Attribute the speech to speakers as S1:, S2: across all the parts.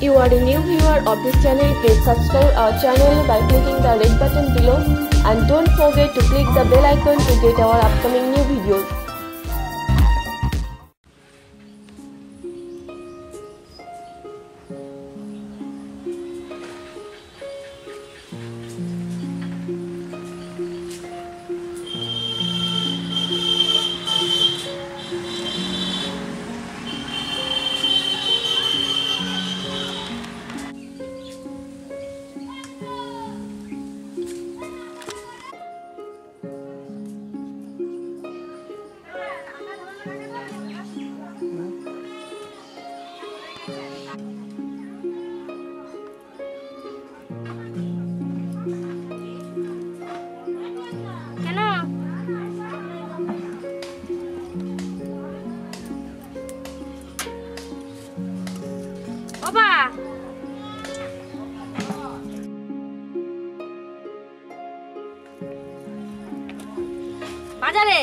S1: you are a new viewer of this channel, please subscribe our channel by clicking the red button below and don't forget to click the bell icon to get our upcoming new videos.
S2: বাজারে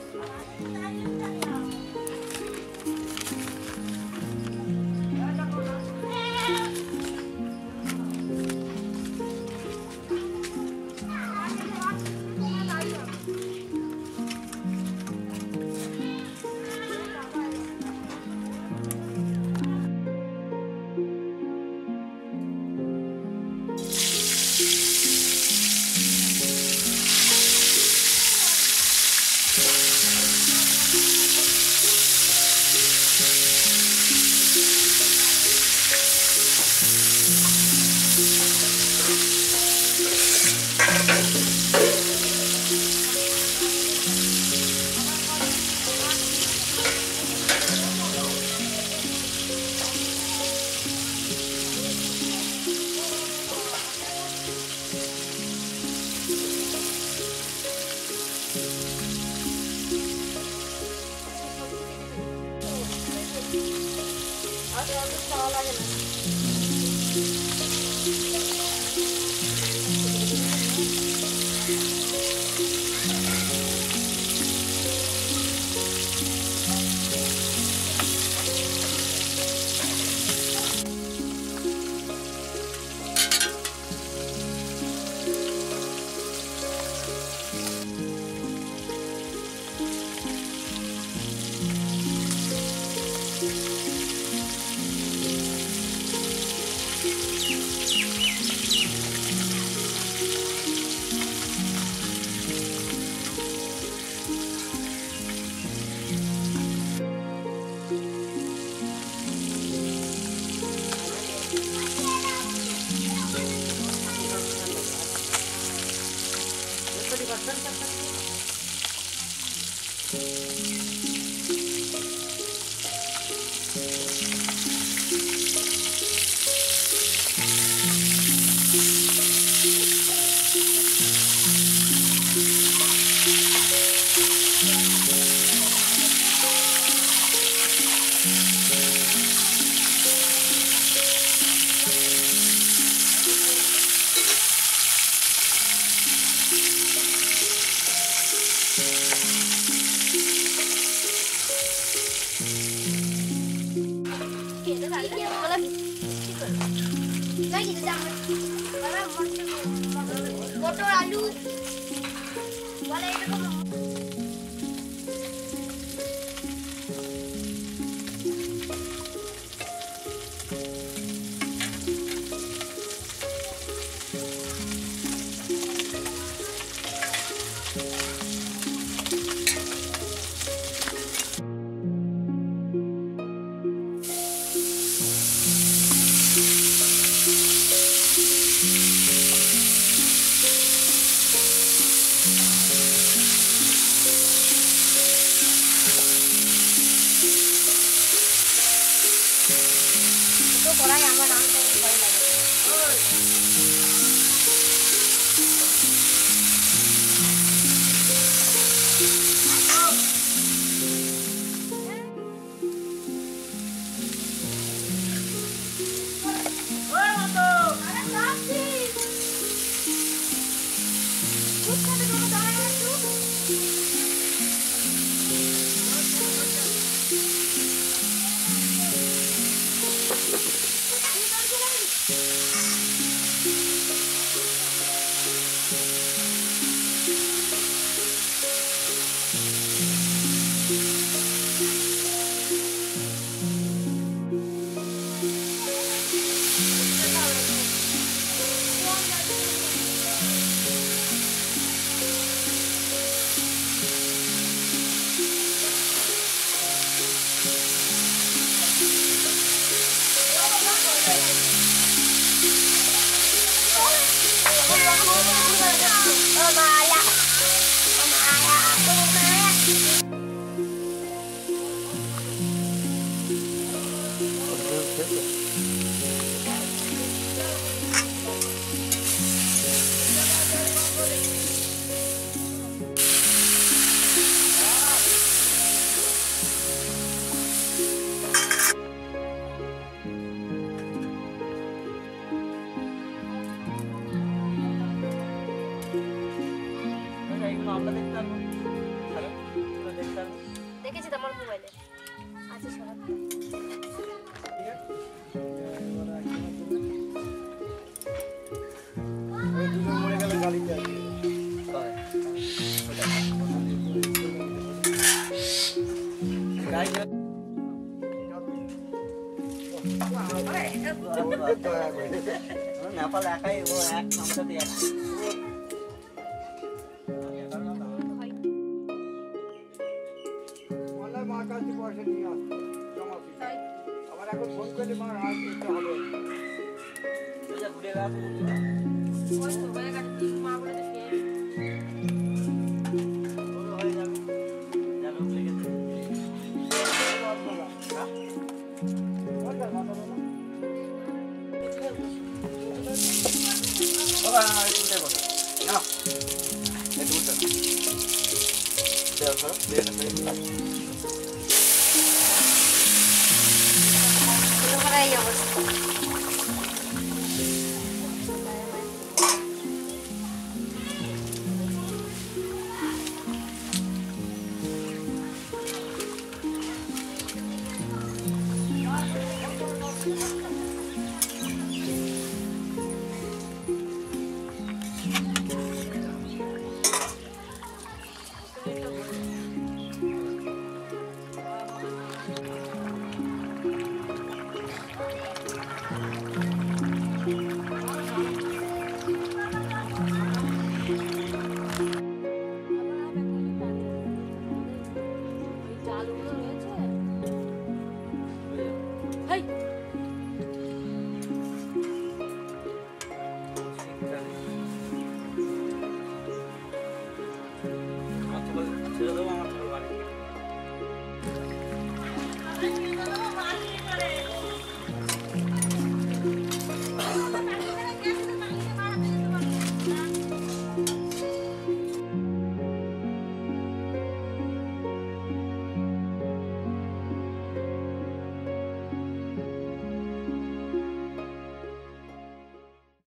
S2: motor alu wala itu কড়াই আমার নাম তো ভয় লাগে দেখেছি তোমার মোবাইলে আছে সব
S3: নেপাল একাই ও এক সংসারে এক
S4: মার কাছে পয়সা নিয়ে আসতো জমা দিতে আবার এখন ফোন করলে মার আর দিতে হবে
S3: ঘুরে গেছে
S2: ওই তো বলে কাটছি মা বলে দেখে
S3: হয়ে যাবে জানো লেগেছে বাবা চিন্তা করো না একটু উঠো দেখো
S2: এই অবস্থা
S3: ছেড়ে দেবো আমার ছোট বাড়ি